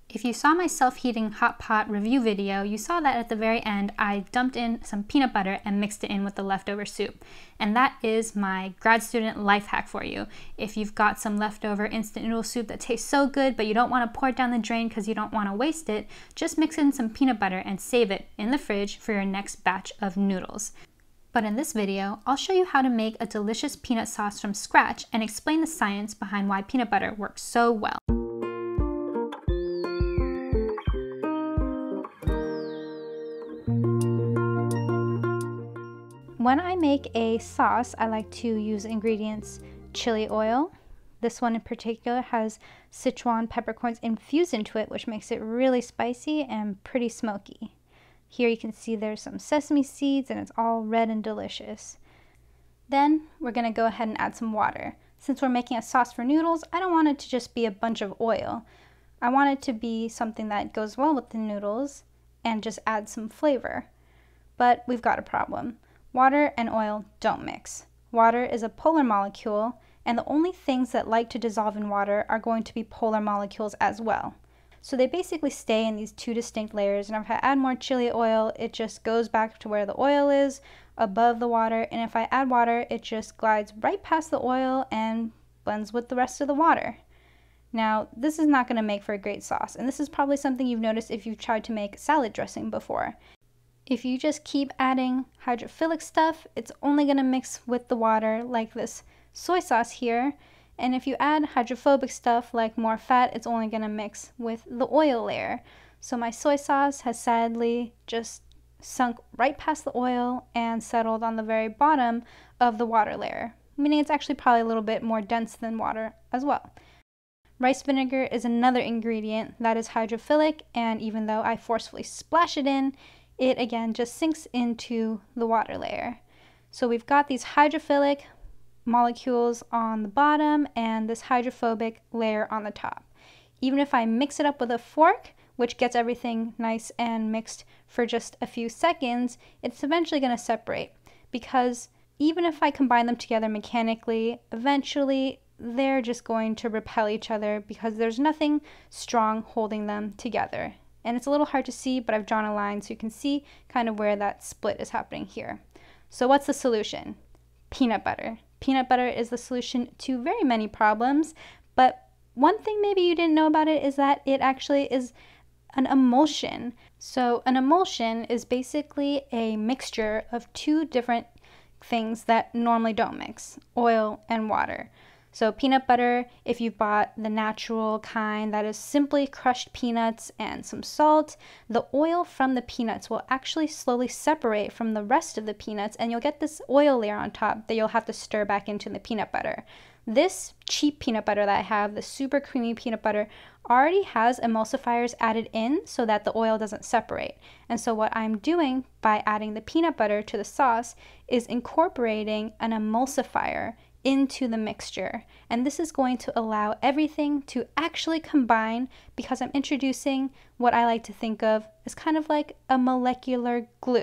If you saw my self-heating hot pot review video, you saw that at the very end I dumped in some peanut butter and mixed it in with the leftover soup. And that is my grad student life hack for you. If you've got some leftover instant noodle soup that tastes so good but you don't want to pour it down the drain because you don't want to waste it, just mix in some peanut butter and save it in the fridge for your next batch of noodles. But in this video, I'll show you how to make a delicious peanut sauce from scratch and explain the science behind why peanut butter works so well. When I make a sauce, I like to use ingredients chili oil. This one in particular has Sichuan peppercorns infused into it, which makes it really spicy and pretty smoky. Here you can see there's some sesame seeds and it's all red and delicious. Then we're going to go ahead and add some water. Since we're making a sauce for noodles, I don't want it to just be a bunch of oil. I want it to be something that goes well with the noodles and just add some flavor. But we've got a problem. Water and oil don't mix. Water is a polar molecule, and the only things that like to dissolve in water are going to be polar molecules as well. So they basically stay in these two distinct layers, and if I add more chili oil, it just goes back to where the oil is, above the water, and if I add water, it just glides right past the oil and blends with the rest of the water. Now, this is not going to make for a great sauce, and this is probably something you've noticed if you've tried to make salad dressing before. If you just keep adding hydrophilic stuff, it's only going to mix with the water like this soy sauce here. And if you add hydrophobic stuff like more fat, it's only going to mix with the oil layer. So my soy sauce has sadly just sunk right past the oil and settled on the very bottom of the water layer, meaning it's actually probably a little bit more dense than water as well. Rice vinegar is another ingredient that is hydrophilic, and even though I forcefully splash it in, it again just sinks into the water layer. So we've got these hydrophilic molecules on the bottom and this hydrophobic layer on the top. Even if I mix it up with a fork, which gets everything nice and mixed for just a few seconds, it's eventually going to separate, because even if I combine them together mechanically, eventually they're just going to repel each other because there's nothing strong holding them together. And it's a little hard to see, but I've drawn a line so you can see kind of where that split is happening here. So what's the solution? Peanut butter. Peanut butter is the solution to very many problems, but one thing maybe you didn't know about it is that it actually is an emulsion. So an emulsion is basically a mixture of two different things that normally don't mix, oil and water. So peanut butter, if you bought the natural kind that is simply crushed peanuts and some salt, the oil from the peanuts will actually slowly separate from the rest of the peanuts, and you'll get this oil layer on top that you'll have to stir back into the peanut butter. This cheap peanut butter that I have, the super creamy peanut butter, already has emulsifiers added in so that the oil doesn't separate. And so what I'm doing by adding the peanut butter to the sauce is incorporating an emulsifier into the mixture, and this is going to allow everything to actually combine, because I'm introducing what I like to think of as kind of like a molecular glue.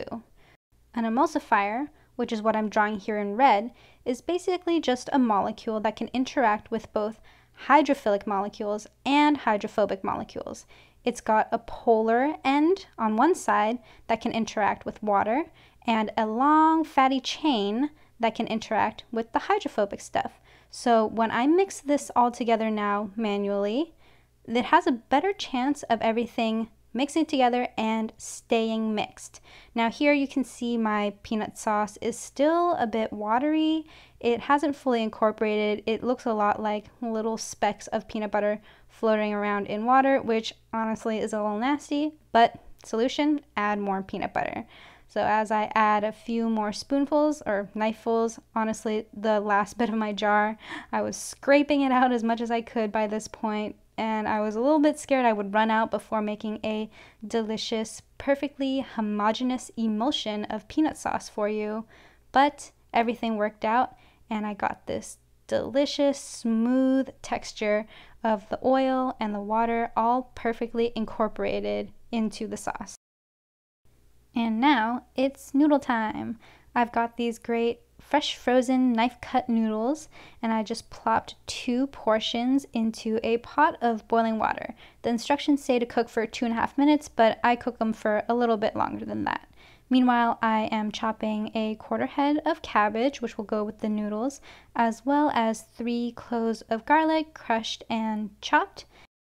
An emulsifier, which is what I'm drawing here in red, is basically just a molecule that can interact with both hydrophilic molecules and hydrophobic molecules. It's got a polar end on one side that can interact with water, and a long fatty chain that can interact with the hydrophobic stuff. So when I mix this all together now manually, it has a better chance of everything mixing together and staying mixed. Now here you can see my peanut sauce is still a bit watery. It hasn't fully incorporated. It looks a lot like little specks of peanut butter floating around in water, which honestly is a little nasty, but solution, add more peanut butter. So as I add a few more spoonfuls or knifeless, honestly, the last bit of my jar, I was scraping it out as much as I could by this point, and I was a little bit scared I would run out before making a delicious, perfectly homogeneous emulsion of peanut sauce for you. But everything worked out, and I got this delicious, smooth texture of the oil and the water all perfectly incorporated into the sauce. And now it's noodle time. I've got these great fresh frozen knife cut noodles, and I just plopped 2 portions into a pot of boiling water. The instructions say to cook for 2.5 minutes, but I cook them for a little bit longer than that. Meanwhile, I am chopping a 1/4 head of cabbage, which will go with the noodles, as well as 3 cloves of garlic, crushed and chopped,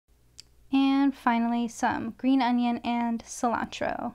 and finally some green onion and cilantro.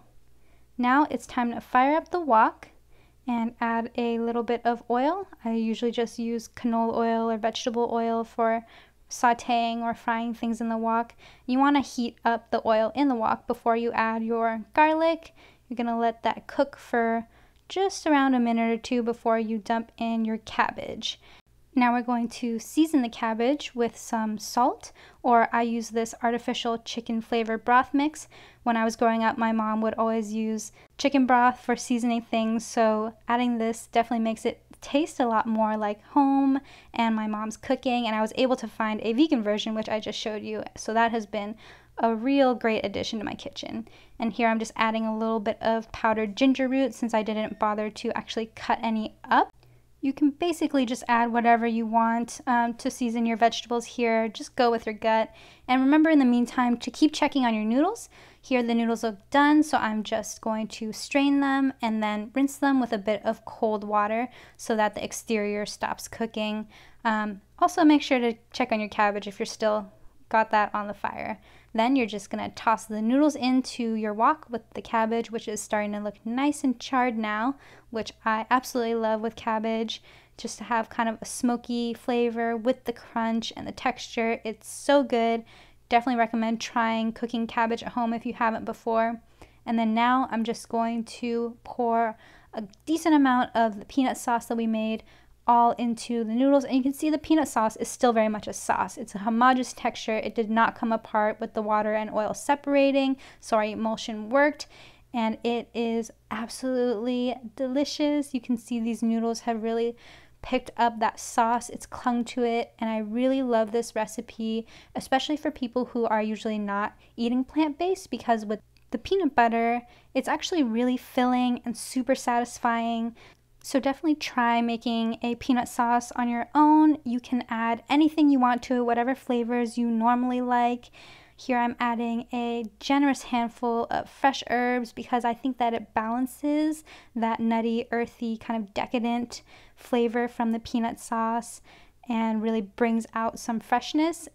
Now it's time to fire up the wok and add a little bit of oil. I usually just use canola oil or vegetable oil for sauteing or frying things in the wok. You want to heat up the oil in the wok before you add your garlic. You're going to let that cook for just around a minute or 2 before you dump in your cabbage. Now we're going to season the cabbage with some salt, or I use this artificial chicken flavor broth mix. When I was growing up, my mom would always use chicken broth for seasoning things, so adding this definitely makes it taste a lot more like home and my mom's cooking, and I was able to find a vegan version, which I just showed you, so that has been a real great addition to my kitchen. And here I'm just adding a little bit of powdered ginger root since I didn't bother to actually cut any up. You can basically just add whatever you want to season your vegetables here. Just go with your gut. And remember in the meantime to keep checking on your noodles. Here the noodles look done, so I'm just going to strain them and then rinse them with a bit of cold water so that the exterior stops cooking. Also make sure to check on your cabbage if you're still got that on the fire. Then you're just going to toss the noodles into your wok with the cabbage, which is starting to look nice and charred now, which I absolutely love with cabbage, just to have kind of a smoky flavor with the crunch and the texture. It's so good. Definitely recommend trying cooking cabbage at home if you haven't before. And then now I'm just going to pour a decent amount of the peanut sauce that we made all into the noodles, and you can see the peanut sauce is still very much a sauce. It's a homogeneous texture. It did not come apart with the water and oil separating, so our emulsion worked, and it is absolutely delicious. You can see these noodles have really picked up that sauce. It's clung to it, and I really love this recipe, especially for people who are usually not eating plant-based, because with the peanut butter, it's actually really filling and super satisfying. So definitely try making a peanut sauce on your own. You can add anything you want to it, whatever flavors you normally like. Here I'm adding a generous handful of fresh herbs because I think that it balances that nutty, earthy, kind of decadent flavor from the peanut sauce and really brings out some freshness.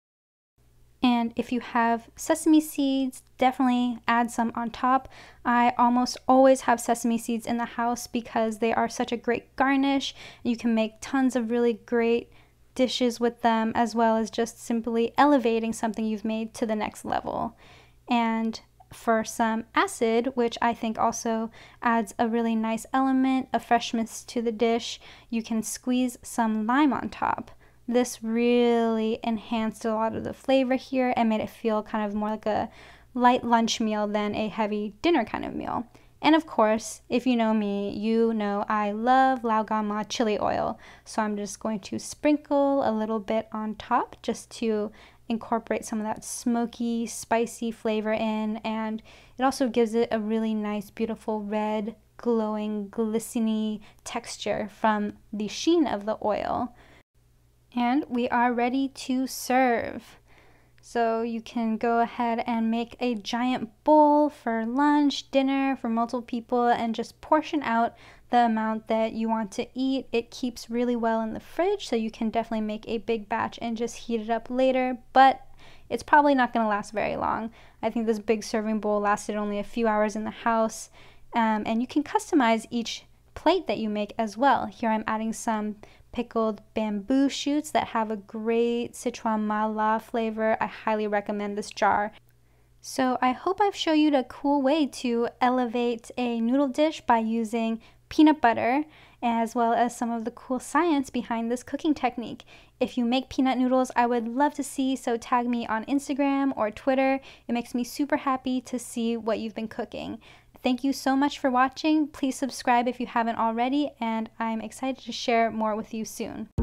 And if you have sesame seeds, definitely add some on top. I almost always have sesame seeds in the house because they are such a great garnish. You can make tons of really great dishes with them, as well as just simply elevating something you've made to the next level. And for some acid, which I think also adds a really nice element of freshness to the dish, you can squeeze some lime on top. This really enhanced a lot of the flavor here and made it feel kind of more like a light lunch meal than a heavy dinner kind of meal. And of course, if you know me, you know I love Lao Gan Ma chili oil. So I'm just going to sprinkle a little bit on top just to incorporate some of that smoky, spicy flavor in. And it also gives it a really nice, beautiful red, glowing, glistening texture from the sheen of the oil. And we are ready to serve. So you can go ahead and make a giant bowl for lunch, dinner, for multiple people, and just portion out the amount that you want to eat. It keeps really well in the fridge, so you can definitely make a big batch and just heat it up later, but it's probably not going to last very long. I think this big serving bowl lasted only a few hours in the house, and you can customize each plate that you make as well. Here I'm adding some pickled bamboo shoots that have a great Sichuan mala flavor. I highly recommend this jar. So I hope I've shown you a cool way to elevate a noodle dish by using peanut butter, as well as some of the cool science behind this cooking technique. If you make peanut noodles, I would love to see, so tag me on Instagram or Twitter. It makes me super happy to see what you've been cooking. Thank you so much for watching. Please subscribe if you haven't already, and I'm excited to share more with you soon.